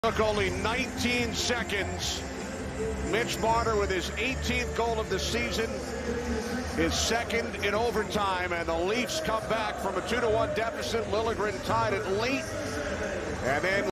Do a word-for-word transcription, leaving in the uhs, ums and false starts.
Took only nineteen seconds. Mitch Marner with his eighteenth goal of the season, his second in overtime, and the Leafs come back from a two to one deficit. Liljegren tied it late, and then